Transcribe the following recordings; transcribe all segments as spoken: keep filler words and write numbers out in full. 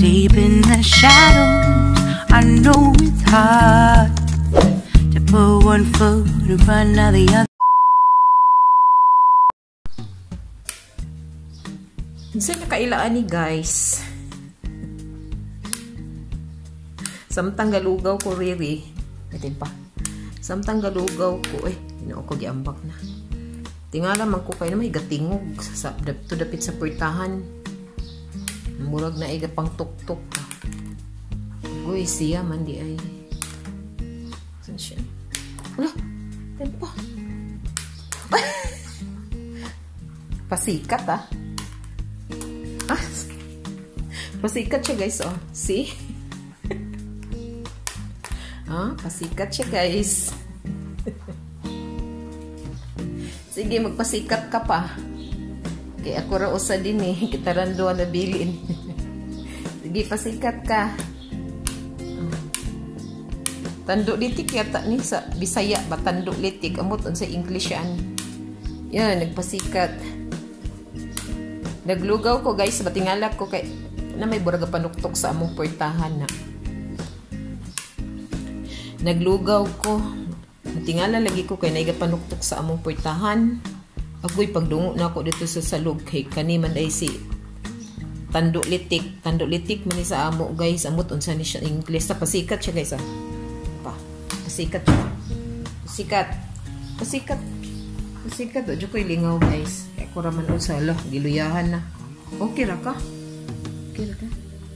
Deep in the shadows, I know it's hard to put one foot in front of the other. Saan nakailaan ni guys? Samtang galugaw ko riri. Itin pa. Samtang galugaw ko. Eh, hinao ko giambak na. Tingala man ko kayo na may gatingog. Sa, to dapit sa puertahan. Murag na iga pang tuk-tuk. Uy, siya man di ay. Saan siya? Wala. Itin pa. Pasikat ah. Ah, pasikat siya guys, oh. See? Ah, pasikat siya guys. Sige, magpasikat ka pa. Kaya ako raw usa din eh. Kita rando na bilin. Sige, pasikat ka. Tanduk litik yata ni sa Bisaya ba tanduk litik? Amot sa English yan. Yan, nagpasikat. Naglugaw ko guys, batingala ko kay na may buraga panuktok sa among puertahan na. Naglugaw ko. Batingala lagi ko kay naiga panuktok sa among puertahan. Agoy pagdungo na ako dito sa salog kay kani man ay si tanduk litik. Tanduk litik man ni sa amo guys. Amot unsa ni siya English. Sa pasikat siya guys ah. Pa. Pasikat siya. Pasikat. Pasikat. Pasikat. Ojo ko'y lingaw guys. Kaya raman o sala. Giluyahan na. Okay ra ka? Okay ra ka?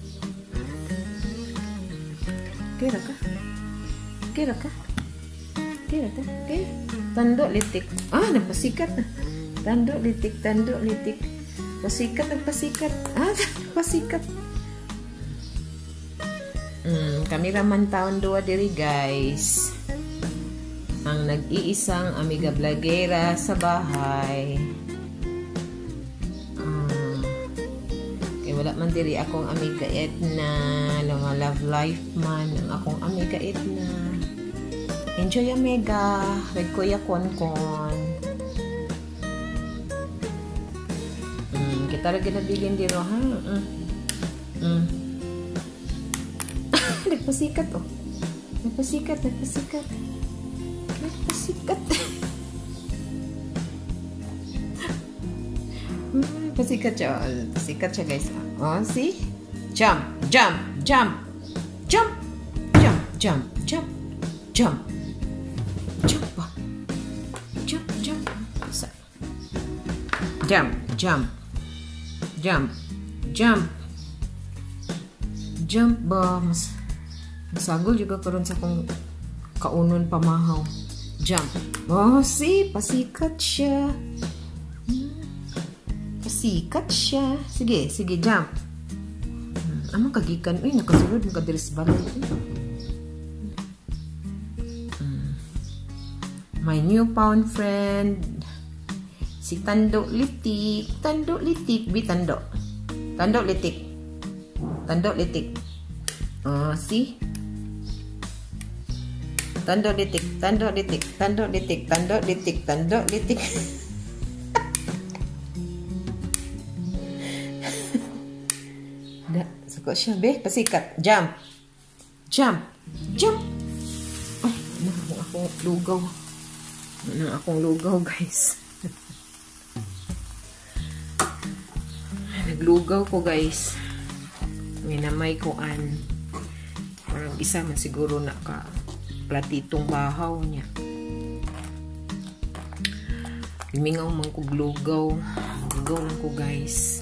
Okay ra ka? Okay ra ka? Okay ra ka? Okay. Tanduk litik. Ah, nagpasikat na. Tanduk litik. Tanduk litik. Pasikat, nagpasikat. Ah, pasikat. Hmm, kami raman taon dua diri guys. Ang nag-iisang amiga vlogera sa bahay. Wala man diri akong amiga Edna, mga love life man ang akong amiga Edna. Enjoy amiga, red kuya konkon. Mm, kita lagi nabilin diro ha. Mm. Mm. Nagpasikat oh. Nagpasikat, nagpasikat. Nagpasikat. Hmm, pasikat siya. Pasikat siya guys. Oh, see? Jump, jump, jump. Jump, jump, jump, jump. Jump. Jump ba? Jump, jump. Jump, jump. Jump, jump. Jump ba? Mas, masagol juga karon sa kong kaunon pamahaw. Jump. Oh, see? Pasikat siya. Sikat siya. Sige, sige, jump. Hmm, amang kagikan. Uy, nakasulod mo kadiris balay. Hmm. My newfound friend. Si Tanduk Litik. Tanduk Litik. Bi Tanduk. Tanduk Litik. Tanduk Litik. Oh, see? Tanduk Litik. Tanduk Litik. Tanduk Litik. Tanduk Litik. Tanduk Litik. Suka siya, be. Pasikat. Jump. Jump. Jump. Ay, ano akong lugaw. Ano akong lugaw, guys. Naglugaw ko, guys. May namay kuan. Parang isa man siguro naka platitong bahaw niya. Limingaw man ko lugaw. Lugaw lang ko, guys.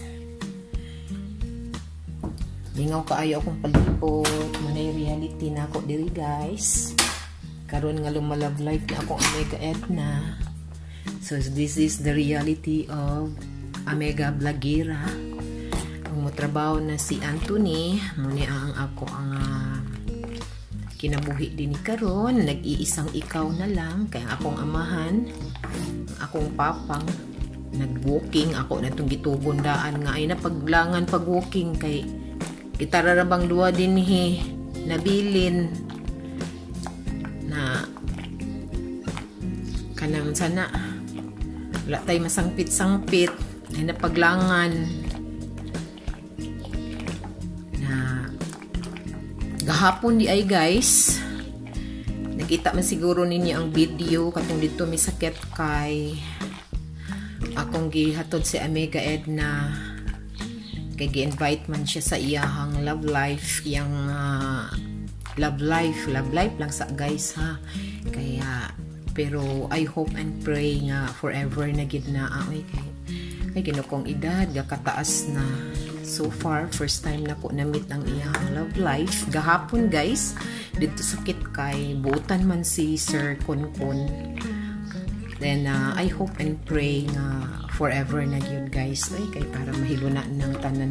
Lingaw kaayo akong palipot. Manay reality na ako diri guys. Karon nga lumalove life na akong Amiga Edna. So this is the reality of Amiga Vlogera. Ang motrabaho na si Anthony. Muna ang ako ang uh, kinabuhi din ni karon. Nag-iisang ikaw na lang. Kaya akong amahan. Akong papang. Nag-walking ako na itong gitubundaan nga. Ay na paglangan pag-walking kay kita rarabang dua din hi nabilin na kanang sana wala tayo masangpit-sangpit ay napaglangan na Gahapon di ay guys, nakita man siguro ninyo ang video katong dito may sakit kay akong gihatod si Amiga Edna, kay gi-invite man siya sa iyahang love life, iyang uh, love life love life lang sa guys ha. Kaya pero I hope and pray nga forever na gid na ay kay kay ginukong edad gakataas na. So far, first time na ko na-meet ang iyang love life. Gahapon guys, dito sakit kay buutan man si Sir Kunkun. Then, uh, I hope and pray nga forever na yun guys. Ay, kay para mahilo na ng tanan.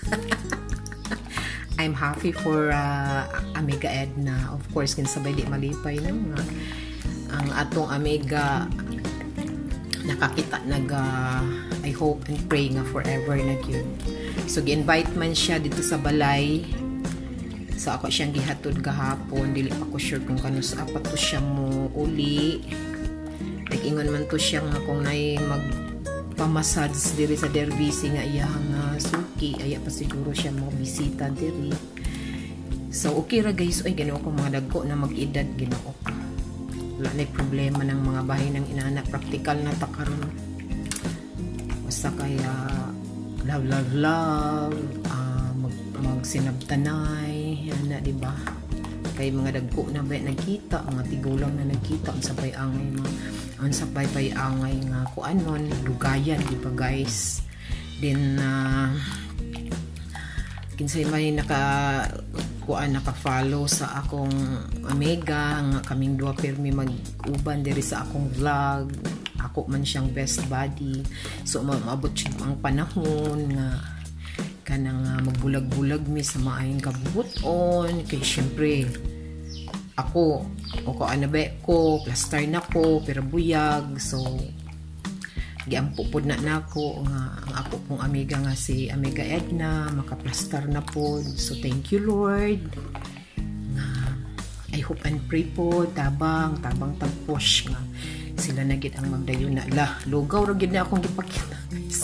I'm happy for uh, Amiga Edna. Of course, kinsabay di malipay no? Nga, ang atong Amiga nakakita naga I hope and pray nga forever na yun. So, gi-invite man siya dito sa balay. So, ako siyang gihatod gahapon. Dili pa ko sure kung kanus apat to siya mo uli. Nag-ingon man to siya nga kung na'y magpamassage diri sa Dervisi nga iyang uh, suki. Aya pa siguro siya mo bisita diri. So, okay ra guys. Ay, ginoo ko mga dagko na mag-edad. Ginoo ko. Wala na problema ng mga bahay ng inana. Practical na takaroon. Basta kaya love, love, love, uh, mag, magsinabtanay, yan na, diba? Kaya mga dagko na ba nagkita, mga tigulang na nagkita, ang sabay angay mga, ang sabay pay angay nga, kung anon, lugayan, diba guys? Then, uh, kinsay may naka, kuan, naka-follow sa akong Amiga, nga kaming duwa pirmi mag-uban diri sa akong vlog, ako man siyang best buddy. So maabot siya ang panahon nga kanang uh, magbulag-bulag mi sa maayong kabuton. Kay syempre ako o ko anabe ko plaster na ko pero buyag. So giampo pod na nako nga ang ako pong Amiga nga si Amiga Edna makaplaster na pod. So thank you Lord. Nga I hope and pray po tabang tabang tagpush nga sila na gid ang magdayon na la lugaw ra gid na akong gipakita guys.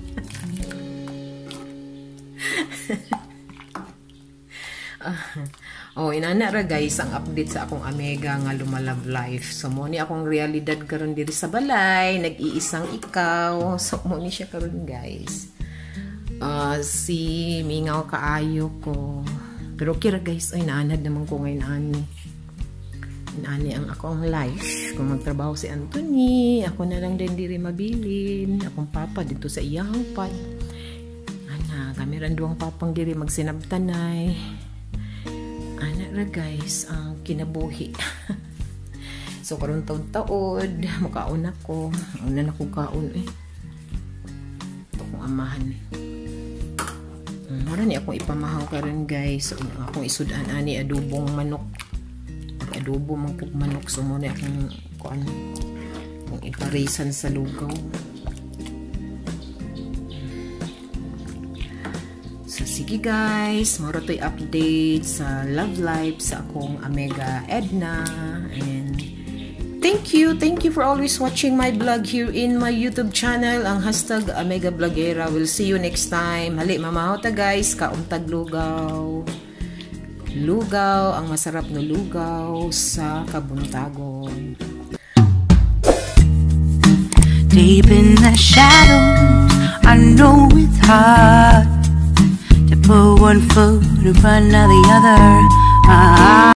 uh, oh inana ra guys ang update sa akong Amiga nga lumalove life. So mo ni akong realidad karon diri sa balay, nag-iisang ikaw. So mo ni siya karon guys. Uh, si mingaw kaayo ko. Pero okay ra guys, ay naanad naman ko ngayon ani. Ani ang akong life. Kung magtrabaho si Anthony, ako na lang din diri mabilin. Akong papa dito sa iyang pad. Ana, kami randuang papang diri magsinabtanay. Ana ra guys, ang kinabuhi. So karon taon-taon, makaon ako. Una na ko kaon eh. Ito kong amahan. Mara ni akong ipamahaw karon guys. Akong isudan ani adubong manok. Adobo mang manok. So muna akong kuan kung iparisan sa lugaw. So sige guys, moro to'y update sa love life sa akong Amiga Edna. And thank you, thank you for always watching my vlog here in my YouTube channel, ang hashtag Amiga Vlogera. We'll see you next time. Hali mamahaw ta guys, kauntag lugaw. Lugaw, ang masarap na lugaw sa Kabuntagon. Deep in the shadows, I know it's hard to put one foot in front of the other. I